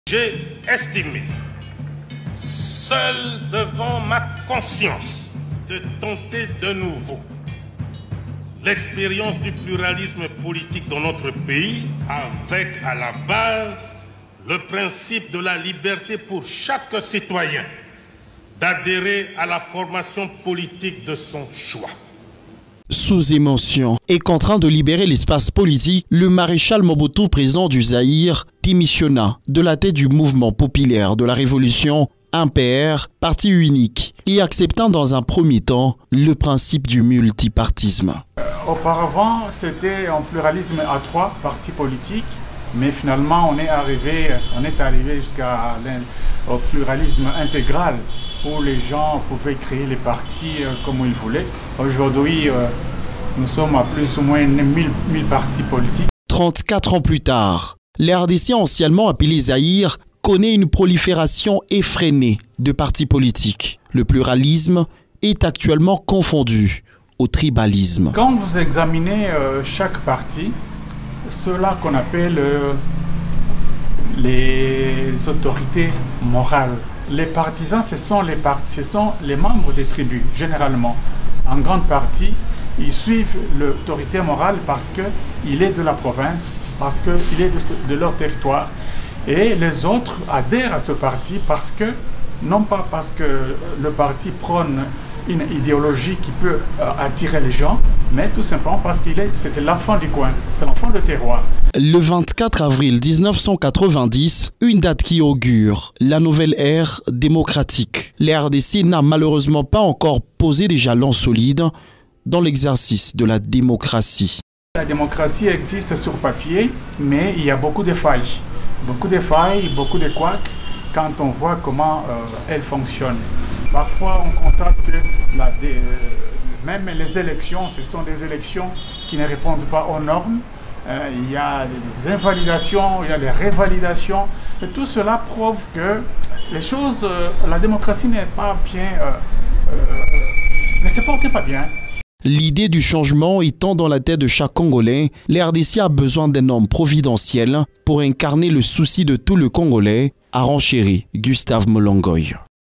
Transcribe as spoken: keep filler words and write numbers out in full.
J'ai estimé, seul devant ma conscience, de tenter de nouveau l'expérience du pluralisme politique dans notre pays, avec à la base le principe de la liberté pour chaque citoyen d'adhérer à la formation politique de son choix. Sous émotion et contraint de libérer l'espace politique, le maréchal Mobutu, président du Zaïre, démissionna de la tête du mouvement populaire de la Révolution, un P R, parti unique, et acceptant dans un premier temps le principe du multipartisme. Auparavant, c'était un pluralisme à trois partis politiques, mais finalement on est arrivé, on est arrivé jusqu'à au pluralisme intégral, où les gens pouvaient créer les partis comme ils voulaient. Aujourd'hui, nous sommes à plus ou moins mille partis politiques. trente-quatre ans plus tard, l'R D C, anciennement appelé Zaïre, connaît une prolifération effrénée de partis politiques. Le pluralisme est actuellement confondu au tribalisme. Quand vous examinez euh, chaque parti, ceux-là qu'on appelle euh, les autorités morales, les partisans, ce sont les, part ce sont les membres des tribus, généralement. En grande partie, ils suivent l'autorité morale parce qu'il est de la province, parce qu'il est de, ce, de leur territoire. Et les autres adhèrent à ce parti parce que, non pas parce que le parti prône une idéologie qui peut euh, attirer les gens, mais tout simplement parce qu'il est, c'était l'enfant du coin, c'est l'enfant de terroir. Le vingt-quatre avril mille neuf cent quatre-vingt-dix, une date qui augure la nouvelle ère démocratique. L'R D C n'a malheureusement pas encore posé des jalons solides dans l'exercice de la démocratie. La démocratie existe sur papier, mais il y a beaucoup de failles. Beaucoup de failles, beaucoup de couacs quand on voit comment euh, elle fonctionne. Parfois, on constate que la, des, euh, même les élections, ce sont des élections qui ne répondent pas aux normes. Euh, il y a des invalidations, il y a des révalidations. Et tout cela prouve que les choses, euh, la démocratie n'est pas bien, euh, euh, ne se porte pas bien. L'idée du changement étant dans la tête de chaque Congolais, l'R D C a besoin d'un homme providentiel pour incarner le souci de tout le Congolais, a renchéri Gustave Molongoy.